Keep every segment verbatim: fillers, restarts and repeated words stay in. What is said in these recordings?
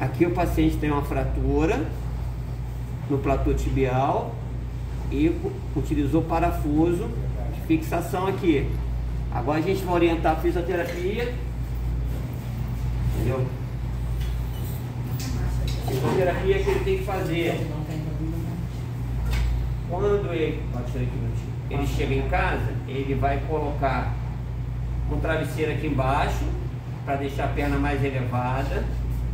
Aqui o paciente tem uma fratura no platô tibial e utilizou parafuso de fixação aqui. Agora a gente vai orientar a fisioterapia, entendeu? A fisioterapia que ele tem que fazer quando ele, ele chega em casa, ele vai colocar um travesseiro aqui embaixo para deixar a perna mais elevada,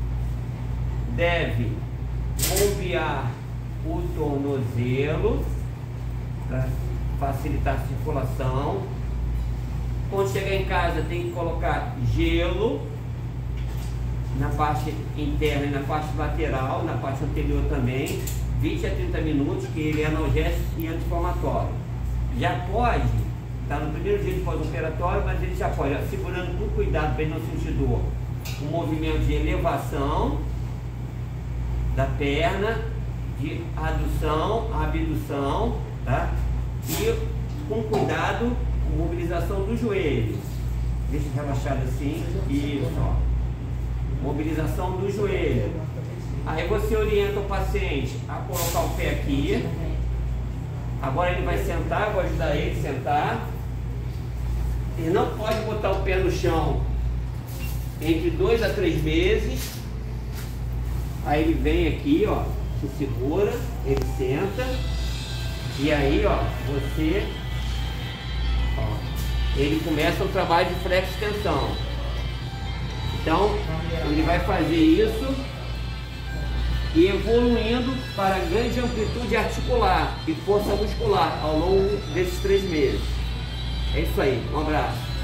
deve bombear o tornozelo para facilitar a circulação. Quando chegar em casa tem que colocar gelo na parte interna e na parte lateral, na parte anterior também, vinte a trinta minutos, que ele é analgésico e anti-inflamatório. Já pode, está no primeiro dia de pós-operatório, mas ele já pode, segurando com cuidado para ele não sentir dor, um movimento de elevação da perna, de adução, abdução, tá? E com cuidado, mobilização do joelho. Deixa relaxado assim, isso, ó. Mobilização do joelho. Aí você orienta o paciente a colocar o pé aqui. Agora ele vai sentar, vou ajudar ele a sentar. Ele não pode botar o pé no chão entre dois a três meses. Aí ele vem aqui, ó, se segura, ele senta. E aí, ó, você, ó, ele começa o trabalho de flexo-extensão. Então, ele vai fazer isso e evoluindo para grande amplitude articular e força muscular ao longo desses três meses. É isso aí, um abraço.